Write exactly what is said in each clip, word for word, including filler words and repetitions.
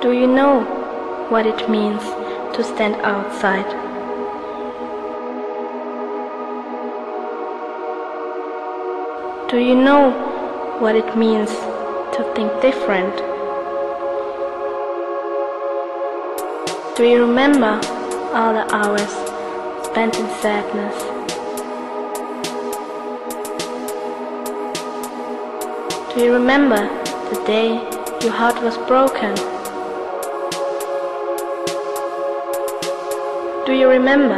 Do you know what it means to stand outside? Do you know what it means to think different? Do you remember all the hours spent in sadness? Do you remember the day your heart was broken? Do you remember?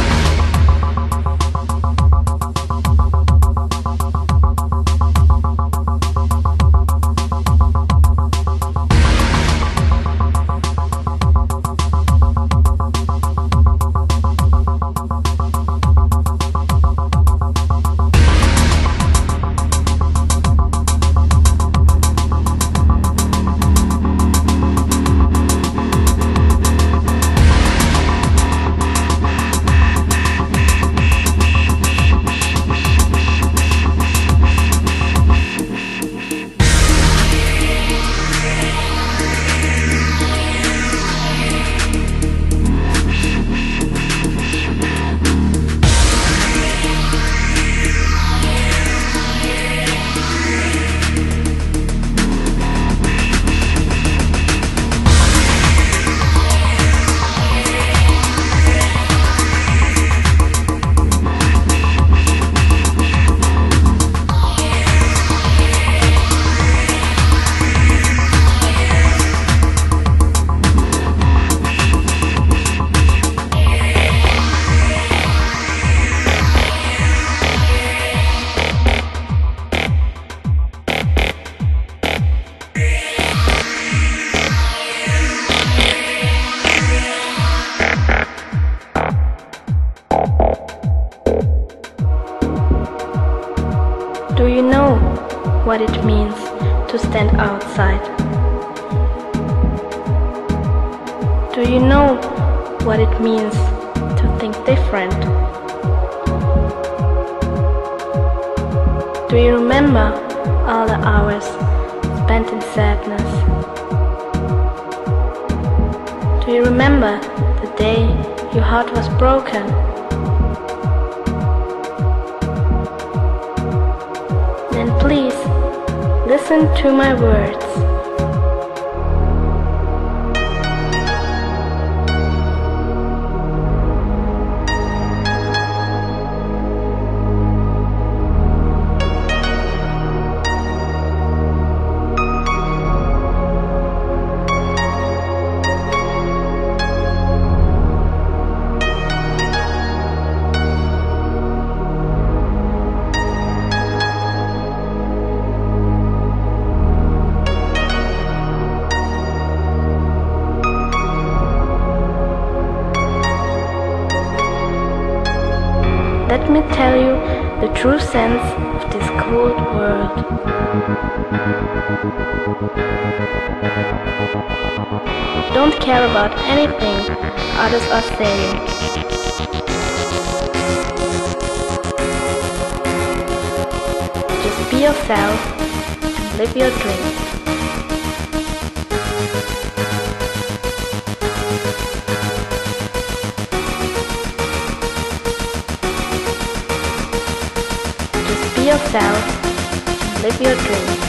Do you know what it means to stand outside? Do you know what it means to think different? Do you remember all the hours spent in sadness? Do you remember the day your heart was broken? Then please, listen to my words. Let me tell you the true sense of this cold world. Don't care about anything others are saying. Just be yourself and live your dreams. Be yourself and live your dreams.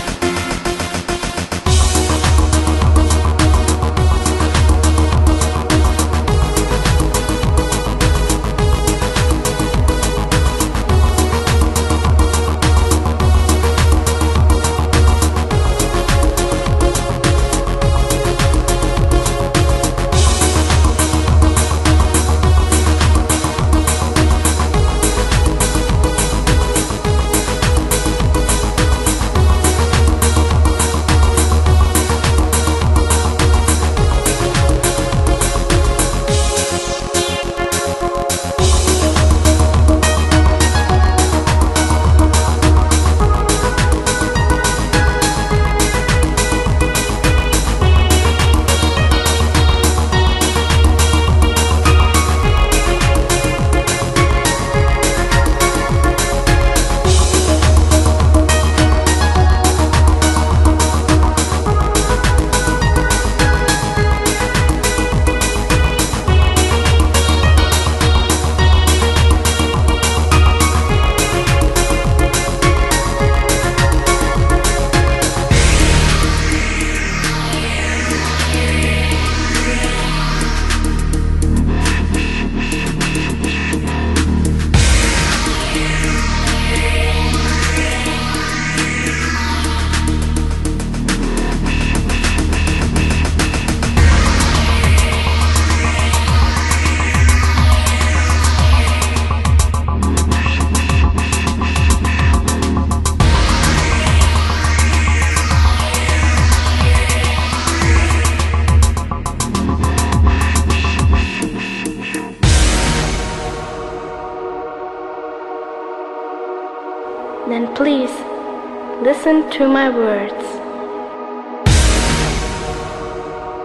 please, listen to my words.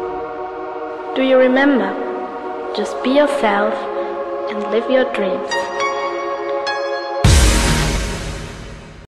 Do you remember? Just be yourself and live your dreams.